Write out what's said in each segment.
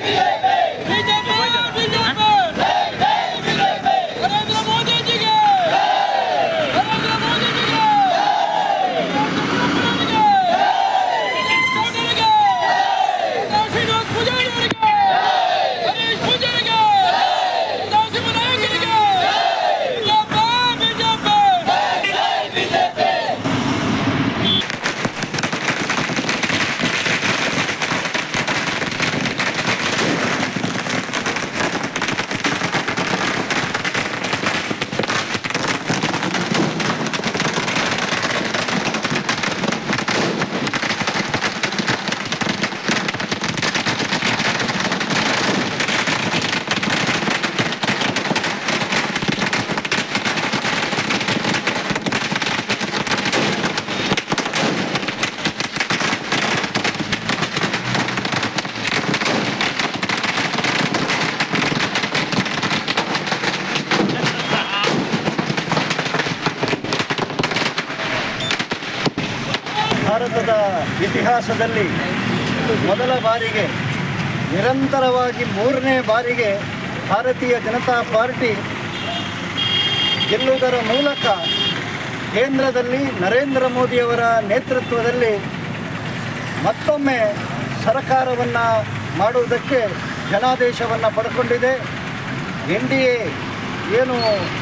ಭಾರತದ ಇತಿಹಾಸದಲ್ಲಿ ಮೊದಲ ಬಾರಿಗೆ ನಿರಂತರವಾಗಿ 3ನೇ ಬಾರಿಗೆ ಭಾರತೀಯ ಜನತಾ ಪಾರ್ಟಿ ಗೆಲ್ಲುವುದರ ಮೂಲಕ ಕೇಂದ್ರದಲ್ಲಿ ನರೇಂದ್ರ ಮೋದಿಯವರ ನೇತೃತ್ವದಲ್ಲಿ ಮತ್ತೊಮ್ಮೆ ಸರ್ಕಾರವನ್ನು ಮಾಡುವುದಕ್ಕೆ ಜನಾದೇಶವನ್ನು ಪಡ್ಕೊಂಡಿದೆ. NDA ಏನು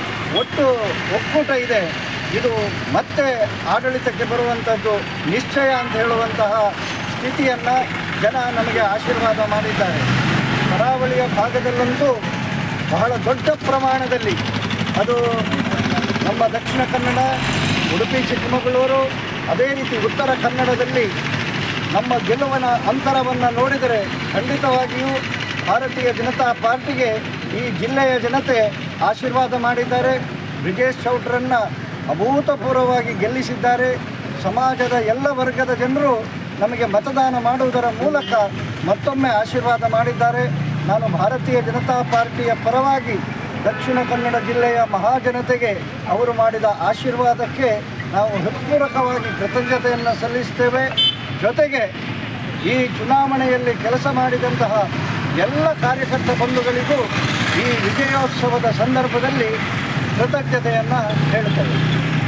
ಒಕ್ಕೂಟ ಇದೆ, ಇದು ಮತ್ತೆ ಆಡಳಿತಕ್ಕೆ ಬರುವಂಥದ್ದು ನಿಶ್ಚಯ ಅಂತ ಹೇಳುವಂತಹ ಸ್ಥಿತಿಯನ್ನು ಜನ ನಮಗೆ ಆಶೀರ್ವಾದ ಮಾಡಿದ್ದಾರೆ. ಕರಾವಳಿಯ ಭಾಗದಲ್ಲಂತೂ ಬಹಳ ದೊಡ್ಡ ಪ್ರಮಾಣದಲ್ಲಿ, ಅದು ನಮ್ಮ ದಕ್ಷಿಣ ಕನ್ನಡ, ಉಡುಪಿ ಚಿಕ್ಕಮಗಳೂರು, ಅದೇ ರೀತಿ ಉತ್ತರ ಕನ್ನಡದಲ್ಲಿ ನಮ್ಮ ಗೆಲುವಿನ ಅಂತರವನ್ನು ನೋಡಿದರೆ ಖಂಡಿತವಾಗಿಯೂ ಭಾರತೀಯ ಜನತಾ ಪಾರ್ಟಿಗೆ ಈ ಜಿಲ್ಲೆಯ ಜನತೆ ಆಶೀರ್ವಾದ ಮಾಡಿದ್ದಾರೆ. ಬ್ರಿಜೇಶ್ ಚೌಟ್ರನ್ನು ಅಭೂತಪೂರ್ವವಾಗಿ ಗೆಲ್ಲಿಸಿದ್ದಾರೆ. ಸಮಾಜದ ಎಲ್ಲ ವರ್ಗದ ಜನರು ನಮಗೆ ಮತದಾನ ಮಾಡುವುದರ ಮೂಲಕ ಮತ್ತೊಮ್ಮೆ ಆಶೀರ್ವಾದ ಮಾಡಿದ್ದಾರೆ. ನಾನು ಭಾರತೀಯ ಜನತಾ ಪಾರ್ಟಿಯ ಪರವಾಗಿ ದಕ್ಷಿಣ ಕನ್ನಡ ಜಿಲ್ಲೆಯ ಮಹಾಜನತೆಗೆ ಅವರು ಮಾಡಿದ ಆಶೀರ್ವಾದಕ್ಕೆ ನಾವು ಹೃತ್ಪೂರ್ವಕವಾಗಿ ಕೃತಜ್ಞತೆಯನ್ನು ಸಲ್ಲಿಸ್ತೇವೆ. ಜೊತೆಗೆ ಈ ಚುನಾವಣೆಯಲ್ಲಿ ಕೆಲಸ ಮಾಡಿದಂತಹ ಎಲ್ಲ ಕಾರ್ಯಕರ್ತ ಬಂಧುಗಳಿಗೂ ಈ ವಿಜಯೋತ್ಸವದ ಸಂದರ್ಭದಲ್ಲಿ ಕೃತಜ್ಞತೆಯನ್ನು ಹೇಳ್ತೇವೆ.